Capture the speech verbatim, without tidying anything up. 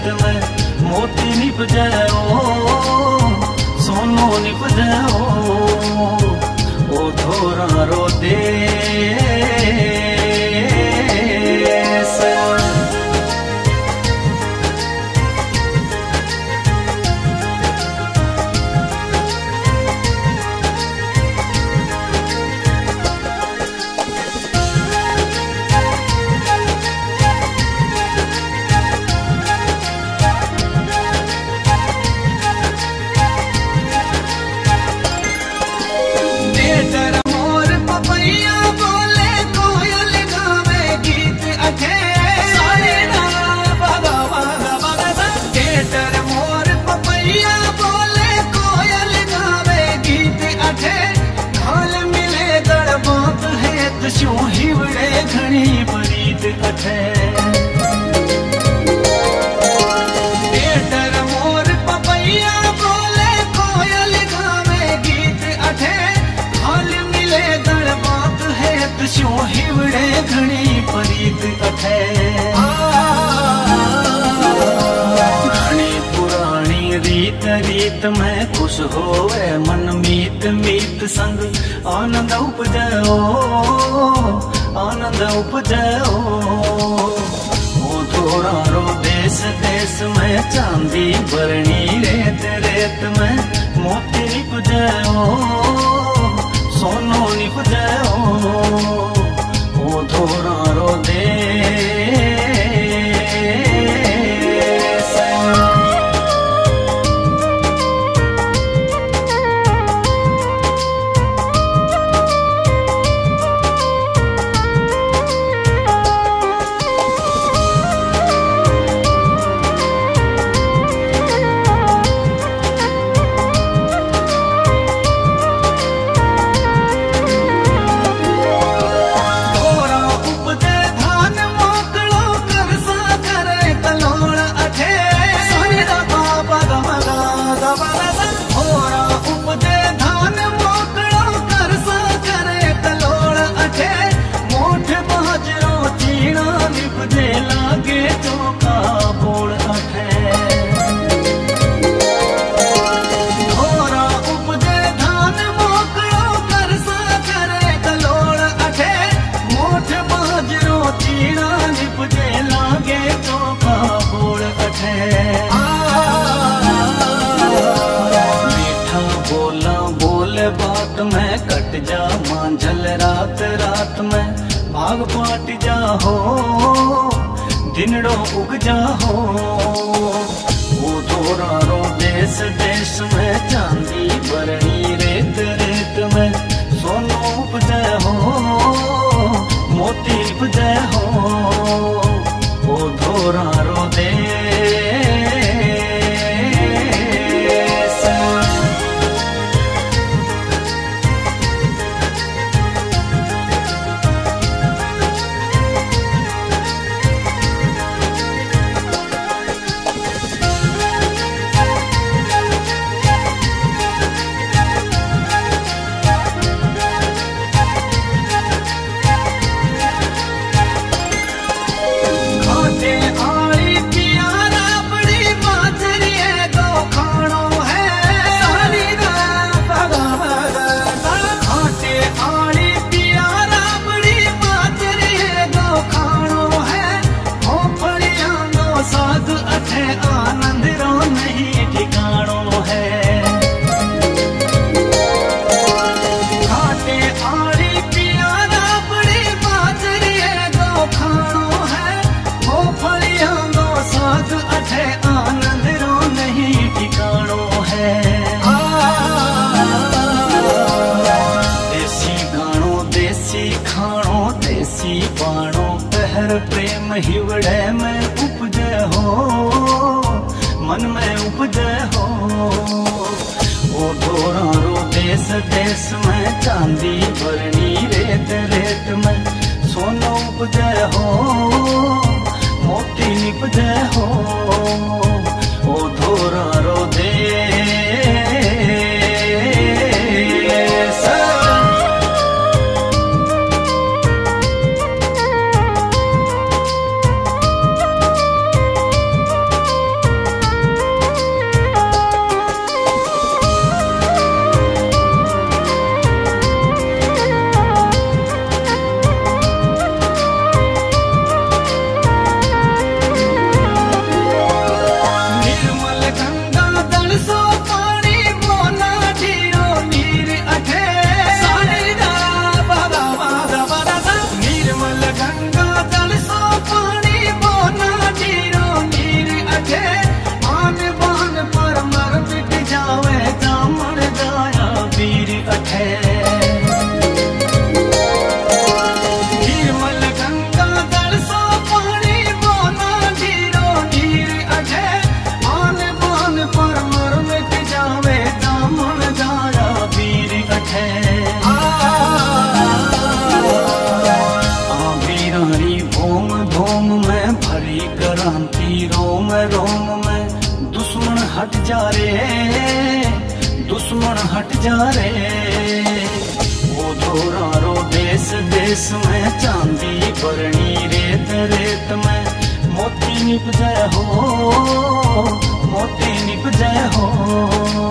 रेत में मोती निप जाओ, सोनो निप जाओ, ओ धोरा रो देश। त्यों हिवड़े घणी बरीत अठे, बेटर मोर पपैया बोले कोयल गावे गीत अठे, हाल मिले दड़ बात है त्यों हिवड़े घणी बरीत अठे। घणी पुरानी रीत रीत में खुश होवे मन मीत मीत संग आनंद उपजाओ, आनंद उपजाओ, ओ धोरा रो देश देश में चांदी भरणी रेत रेत में मोती निप जाओ, सोनो निप जाओ, ओ धोरा रो देश। बात में कट जा मांझल रात रात में भाग पाट जा हो, दिनड़ो उग जा हो, वो धोरा रो देश देश में चांदी भरणी रेत रेत में सोनो उपजा हो, मोती उपजा हो, वो धोरा रो देश। प्रेम हिवड़े में उपजे हो, मन में उपजे हो, वो धोरा रो देश देश में चांदी भरणी रेत रेत में सोनो उपजे हो, मोती निपजे हो, वो धोरा रो देश। जा रे, दुश्मन हट जा रे। वो धोरा रो देश देश में चांदी बरनी रेत रेत में, मोती निप जय हो, मोती निप जय हो।